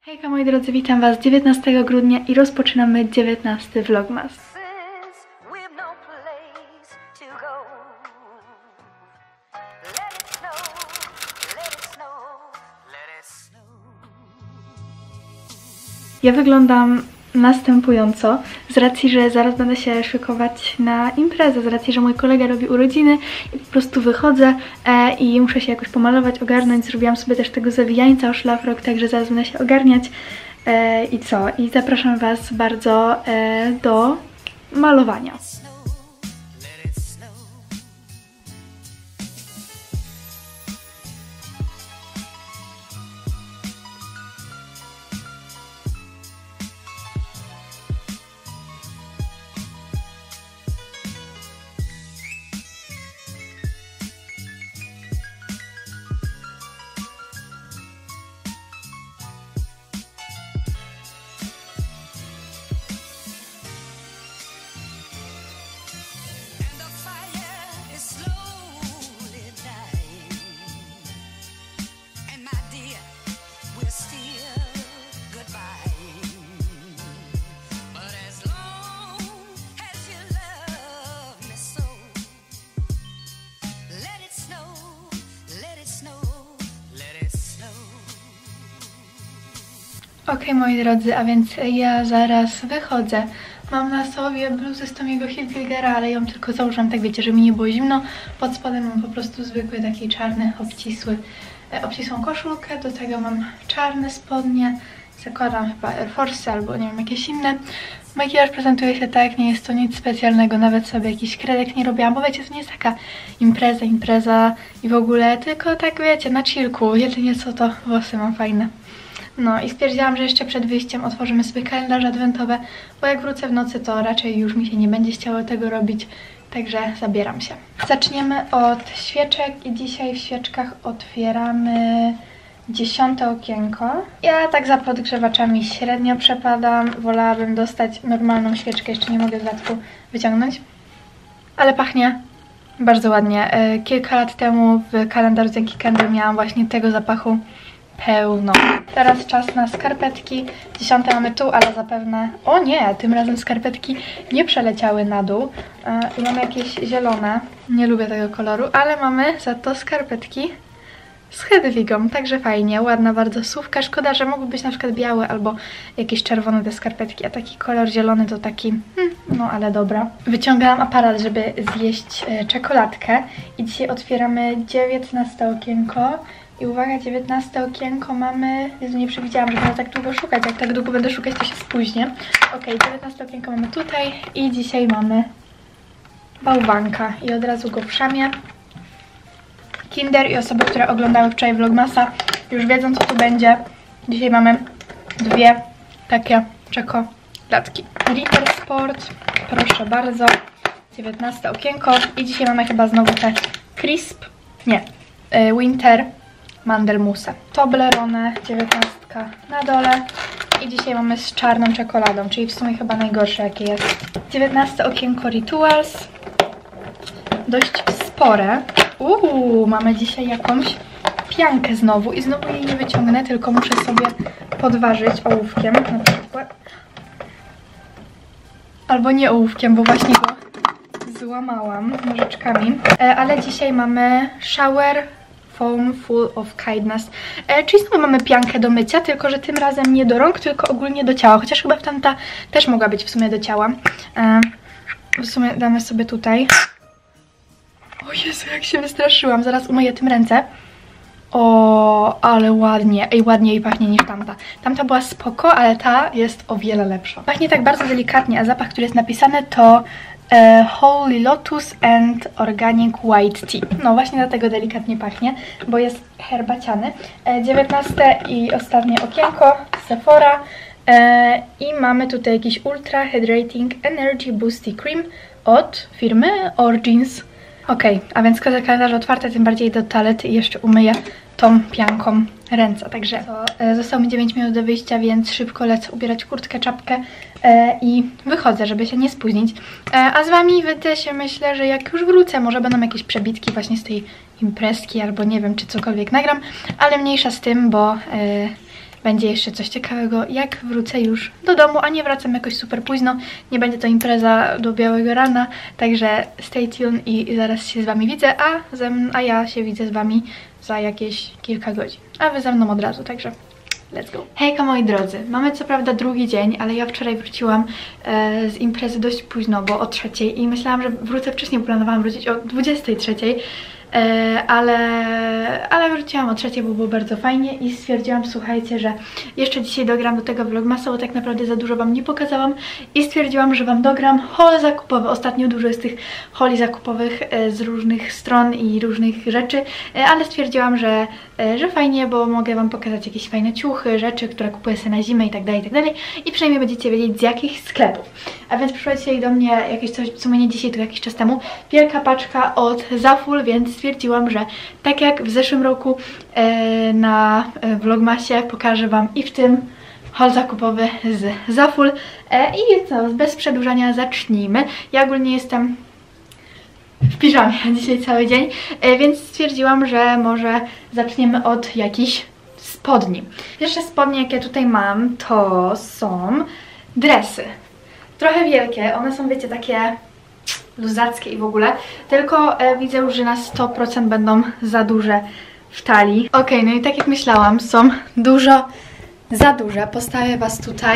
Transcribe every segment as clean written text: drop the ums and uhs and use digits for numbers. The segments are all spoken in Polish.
Hejka moi drodzy, witam was 19 grudnia i rozpoczynamy 19 vlogmas. Ja wyglądam następująco, z racji, że zaraz będę się szykować na imprezę, z racji, że mój kolega robi urodziny i po prostu wychodzę i muszę się jakoś pomalować, ogarnąć. Zrobiłam sobie też tego zawijańca o szlafrok, także zaraz będę się ogarniać i co? I zapraszam was bardzo do malowania. Okej, moi drodzy, a więc ja zaraz wychodzę. Mam na sobie bluzę z Tommy'ego Hilfigera, ale ją tylko założyłam, tak wiecie, żeby mi nie było zimno. Pod spodem mam po prostu zwykły taki czarny, obcisłą koszulkę. Do tego mam czarne spodnie. Zakładam chyba Air Force albo nie wiem, jakieś inne. Makijaż prezentuje się tak, nie jest to nic specjalnego, nawet sobie jakiś kredek nie robiłam, bo wiecie, to nie jest taka impreza i w ogóle, tylko tak wiecie, na chillku. Jedynie co to włosy mam fajne. No i stwierdziłam, że jeszcze przed wyjściem otworzymy sobie kalendarze adwentowe, bo jak wrócę w nocy, to raczej już mi się nie będzie chciało tego robić, także zabieram się. Zaczniemy od świeczek i dzisiaj w świeczkach otwieramy 10 okienko. Ja tak za podgrzewaczami średnio przepadam, wolałabym dostać normalną świeczkę, jeszcze nie mogę z latku wyciągnąć, ale pachnie bardzo ładnie. Kilka lat temu w kalendarzu z Yankee Candle miałam właśnie tego zapachu pełno. Teraz czas na skarpetki. 10 mamy tu, ale zapewne... O nie, tym razem skarpetki nie przeleciały na dół. I mamy jakieś zielone. Nie lubię tego koloru, ale mamy za to skarpetki z Hedwigą. Także fajnie, ładna bardzo słówka. Szkoda, że mogły być na przykład białe albo jakieś czerwone te skarpetki, a taki kolor zielony to taki... no ale dobra. Wyciągałam aparat, żeby zjeść czekoladkę i dzisiaj otwieramy 19 okienko. I uwaga, 19 okienko mamy... Jezu, nie przewidziałam, że będę tak długo szukać. Jak tak długo będę szukać, to się spóźnię. Okej, 19 okienko mamy tutaj i dzisiaj mamy bałwanka. I od razu go wszamię. Kinder i osoby, które oglądały wczoraj vlogmasa, już wiedzą, co tu będzie. Dzisiaj mamy dwie takie czekoladki. Ritter Sport, proszę bardzo. 19 okienko. I dzisiaj mamy chyba znowu te Crisp. Nie, Winter Mandelmusę. Toblerone, 19 na dole. I dzisiaj mamy z czarną czekoladą, czyli w sumie chyba najgorsze jakie jest. 19 okienko Rituals. Dość spore. Mamy dzisiaj jakąś piankę znowu i znowu jej nie wyciągnę, tylko muszę sobie podważyć ołówkiem na przykład. Albo nie ołówkiem, bo właśnie go złamałam nożyczkami. Ale dzisiaj mamy Shower Foam Full of Kindness. Czyli znowu mamy piankę do mycia, tylko że tym razem nie do rąk, tylko ogólnie do ciała. Chociaż chyba tamta też mogła być w sumie do ciała. W sumie damy sobie tutaj. O Jezu, jak się wystraszyłam. Zaraz umyję tym ręce. O, ale ładnie. Ej, ładniej pachnie niż tamta. Tamta była spoko, ale ta jest o wiele lepsza. Pachnie tak bardzo delikatnie, a zapach, który jest napisany, to Holy Lotus and Organic White Tea. No właśnie dlatego delikatnie pachnie, bo jest herbaciany. 19 i ostatnie okienko Sephora. I mamy tutaj jakiś Ultra Hydrating Energy Boosty Cream od firmy Origins. Okej, a więc kalendarze otwarte, tym bardziej do toalety i jeszcze umyję tą pianką ręce. Także zostało mi 9 minut do wyjścia, więc szybko lecę ubierać kurtkę, czapkę i wychodzę, żeby się nie spóźnić. A z wami będę się, myślę, że jak już wrócę, może będą jakieś przebitki właśnie z tej imprezki, albo nie wiem, czy cokolwiek nagram, ale mniejsza z tym, bo będzie jeszcze coś ciekawego, jak wrócę już do domu, a nie wracam jakoś super późno. Nie będzie to impreza do białego rana, także stay tuned i zaraz się z wami widzę, a ja się widzę z wami za jakieś kilka godzin. A wy ze mną od razu, także let's go. Hejka moi drodzy, mamy co prawda drugi dzień, ale ja wczoraj wróciłam z imprezy dość późno, bo o 3:00 i myślałam, że wrócę wcześniej, planowałam wrócić o 23:00. Ale wróciłam o 3:00, bo było bardzo fajnie i stwierdziłam, słuchajcie, że jeszcze dzisiaj dogram do tego vlogmasa, bo tak naprawdę za dużo wam nie pokazałam i stwierdziłam, że wam dogram haul zakupowy. Ostatnio dużo jest tych hauli zakupowych z różnych stron i różnych rzeczy, ale stwierdziłam, że fajnie, bo mogę wam pokazać jakieś fajne ciuchy, rzeczy, które kupuję sobie na zimę i tak dalej i przynajmniej będziecie wiedzieć z jakich sklepów. A więc przyszła dzisiaj do mnie jakieś coś, w sumie nie dzisiaj, to jakiś czas temu, wielka paczka od Zaful, więc stwierdziłam, że tak jak w zeszłym roku na vlogmasie pokażę wam i w tym haul zakupowy z Zaful i co, bez przedłużania zacznijmy. Ja ogólnie jestem w piżamie dzisiaj cały dzień, więc stwierdziłam, że może zaczniemy od jakichś spodni. Pierwsze spodnie, jakie tutaj mam, to są dresy. Trochę wielkie, one są, wiecie, takie luzackie i w ogóle, tylko widzę już, że na 100% będą za duże w talii. Okej, no i tak jak myślałam, są za duże. Postawię was tutaj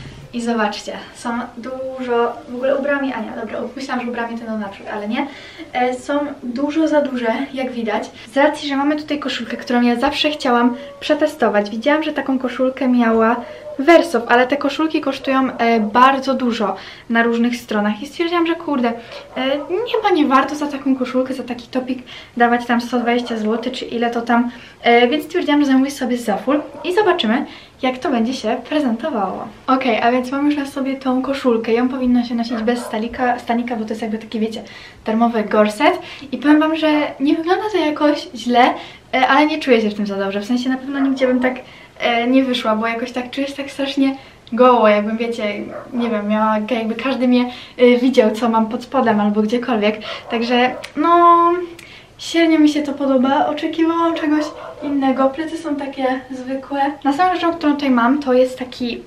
i zobaczcie, są dużo, w ogóle ubrałam je, a nie, dobra, myślałam, że ubrałam je ten naprzód, ale nie. Są dużo za duże, jak widać. Z racji, że mamy tutaj koszulkę, którą ja zawsze chciałam przetestować. Widziałam, że taką koszulkę miała Wersow, ale te koszulki kosztują bardzo dużo na różnych stronach i stwierdziłam, że kurde, chyba nie warto za taką koszulkę, za taki topik dawać tam 120 zł, czy ile to tam, więc stwierdziłam, że zamówię sobie z Zaful i zobaczymy, jak to będzie się prezentowało. Okej, a więc mam już na sobie tą koszulkę, ją powinno się nosić bez stanika, bo to jest jakby taki, wiecie, darmowy gorset i powiem wam, że nie wygląda to jakoś źle, ale nie czuję się w tym za dobrze, w sensie na pewno nigdzie bym tak nie wyszła, bo jakoś tak czuję się tak strasznie goło, jakbym, wiecie, nie wiem, miała, jakby każdy mnie widział, co mam pod spodem albo gdziekolwiek, także no średnio mi się to podoba, oczekiwałam czegoś innego, plecy są takie zwykłe. Następną rzeczą, którą tutaj mam, to jest taki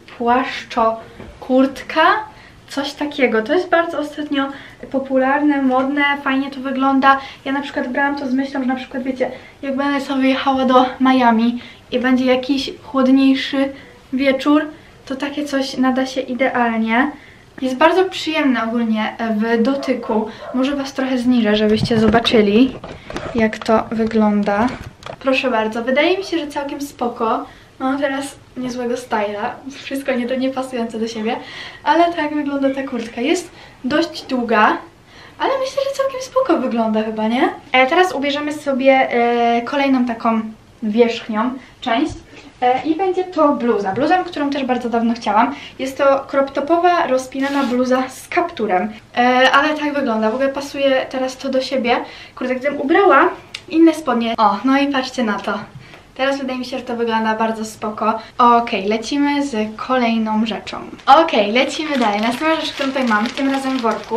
płaszczo-kurtka, coś takiego, to jest bardzo ostatnio popularne, modne, fajnie to wygląda. Ja na przykład brałam to z myślą, że na przykład, wiecie, jak będę sobie jechała do Miami i będzie jakiś chłodniejszy wieczór, to takie coś nada się idealnie. Jest bardzo przyjemne ogólnie w dotyku. Może was trochę zniżę, żebyście zobaczyli, jak to wygląda. Proszę bardzo, wydaje mi się, że całkiem spoko. Mam teraz niezłego styla, wszystko nie pasujące do siebie, ale tak wygląda ta kurtka. Jest dość długa, ale myślę, że całkiem spoko wygląda chyba, nie? Teraz ubierzemy sobie kolejną taką wierzchnią część i będzie to bluza. Bluza, którą też bardzo dawno chciałam. Jest to crop topowa, rozpinana bluza z kapturem, ale tak wygląda. W ogóle pasuje teraz to do siebie. Kurde, gdybym ubrała inne spodnie. O, no i patrzcie na to. Teraz wydaje mi się, że to wygląda bardzo spoko. Okej, lecimy z kolejną rzeczą. Okej, lecimy dalej. Następna rzecz, którą tutaj mam, tym razem w worku,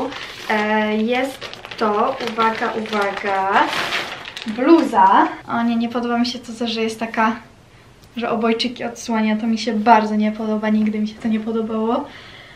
jest to, uwaga, bluza. O nie podoba mi się to, że jest taka, że obojczyki odsłania. To mi się bardzo nie podoba, nigdy mi się to nie podobało.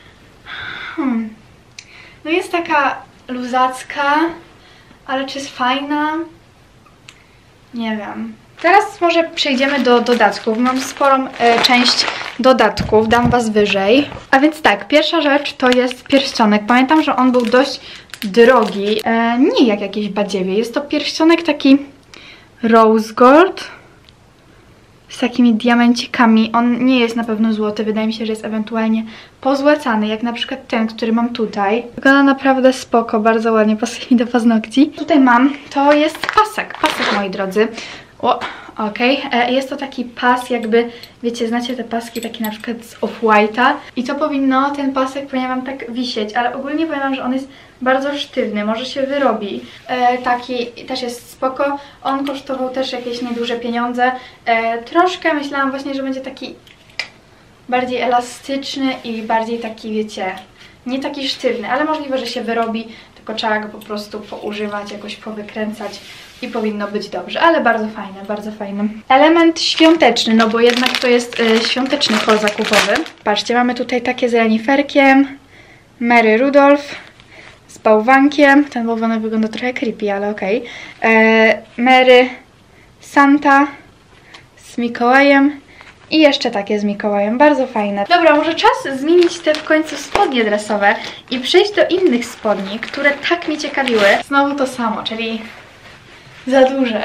No jest taka luzacka, ale czy jest fajna? Nie wiem. Teraz może przejdziemy do dodatków. Mam sporą część dodatków, dam was wyżej. A więc tak, pierwsza rzecz to jest pierścionek. Pamiętam, że on był dość drogi, nie jak jakieś badziewie. Jest to pierścionek taki rose gold z takimi diamencikami. On nie jest na pewno złoty, wydaje mi się, że jest ewentualnie pozłacany, jak na przykład ten, który mam tutaj. Wygląda naprawdę spoko, bardzo ładnie pasuje mi do paznokci. Tutaj mam, to jest pasek, moi drodzy. Okej. Jest to taki pas, jakby, wiecie, znacie te paski takie na przykład z Off-White'a i to powinno, ten pasek powinien wam tak wisieć, ale ogólnie powiem wam, że on jest bardzo sztywny, może się wyrobi. Taki też jest spoko, on kosztował też jakieś nieduże pieniądze. Troszkę myślałam właśnie, że będzie taki bardziej elastyczny i bardziej taki, wiecie, nie taki sztywny, ale możliwe, że się wyrobi, tylko trzeba go po prostu poużywać, jakoś powykręcać. i powinno być dobrze, ale bardzo fajne, bardzo fajne. Element świąteczny, no bo jednak to jest świąteczny haul zakupowy. Patrzcie, mamy tutaj takie z reniferkiem, Mary Rudolph z bałwankiem. Ten bałwanek wygląda trochę creepy, ale okej. Mary Santa z Mikołajem i jeszcze takie z Mikołajem. Bardzo fajne. Dobra, może czas zmienić te w końcu spodnie dresowe i przejść do innych spodni, które tak mnie ciekawiły. Znowu to samo, czyli za duże.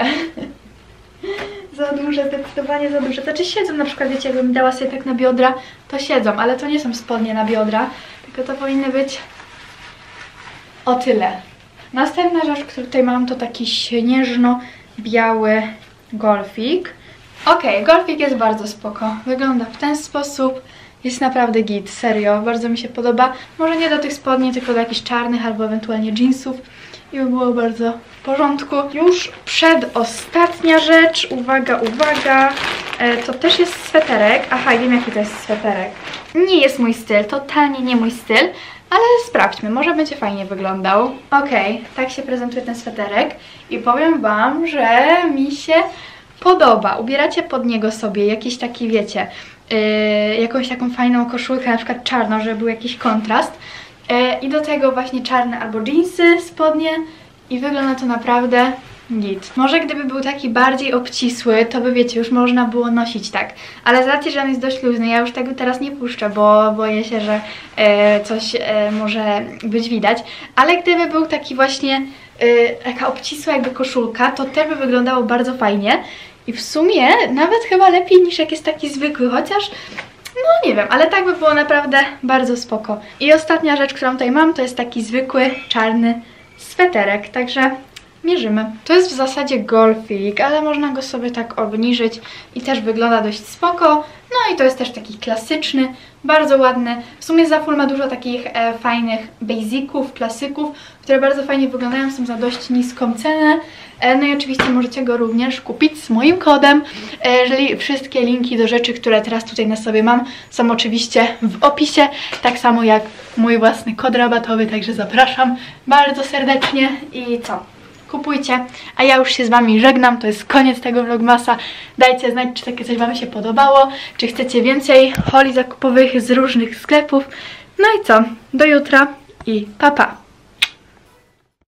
Za duże, zdecydowanie za duże. Znaczy siedzą na przykład, wiecie, jakbym dała sobie tak na biodra, to siedzą, ale to nie są spodnie na biodra, tylko to powinny być o tyle. Następna rzecz, którą tutaj mam, to taki śnieżno-biały golfik. Okej, golfik jest bardzo spoko. Wygląda w ten sposób. Jest naprawdę git, serio. Bardzo mi się podoba. Może nie do tych spodni, tylko do jakichś czarnych albo ewentualnie jeansów. I by było bardzo w porządku. Już przedostatnia rzecz. Uwaga, uwaga. To też jest sweterek. Aha, wiem jaki to jest sweterek. Nie jest mój styl, totalnie nie mój styl. Ale sprawdźmy, może będzie fajnie wyglądał. Okej, tak się prezentuje ten sweterek. I powiem wam, że mi się podoba. Ubieracie pod niego sobie jakiś taki, wiecie, jakąś taką fajną koszulkę, na przykład czarną, żeby był jakiś kontrast. I do tego właśnie czarne albo jeansy, spodnie i wygląda to naprawdę git. Może gdyby był taki bardziej obcisły, to by, wiecie, już można było nosić tak. Ale z racji, że on jest dość luźny, ja już tego teraz nie puszczę, bo boję się, że coś może być widać. Ale gdyby był taki właśnie taka obcisła jakby koszulka, to też by wyglądało bardzo fajnie. I w sumie nawet chyba lepiej niż jak jest taki zwykły, chociaż no nie wiem, ale tak by było naprawdę bardzo spoko. I ostatnia rzecz, którą tutaj mam, to jest taki zwykły czarny sweterek, także mierzymy. To jest w zasadzie golfik, ale można go sobie tak obniżyć i też wygląda dość spoko. No i to jest też taki klasyczny, bardzo ładny. W sumie Zaful ma dużo takich fajnych basiców, klasyków, które bardzo fajnie wyglądają, są za dość niską cenę. No i oczywiście możecie go również kupić z moim kodem. Jeżeli wszystkie linki do rzeczy, które teraz tutaj na sobie mam, są oczywiście w opisie, tak samo jak mój własny kod rabatowy, także zapraszam bardzo serdecznie i co? Kupujcie, a ja już się z wami żegnam, to jest koniec tego vlogmasa. Dajcie znać, czy takie coś wam się podobało, czy chcecie więcej hauli zakupowych z różnych sklepów. No i co? Do jutra i pa pa!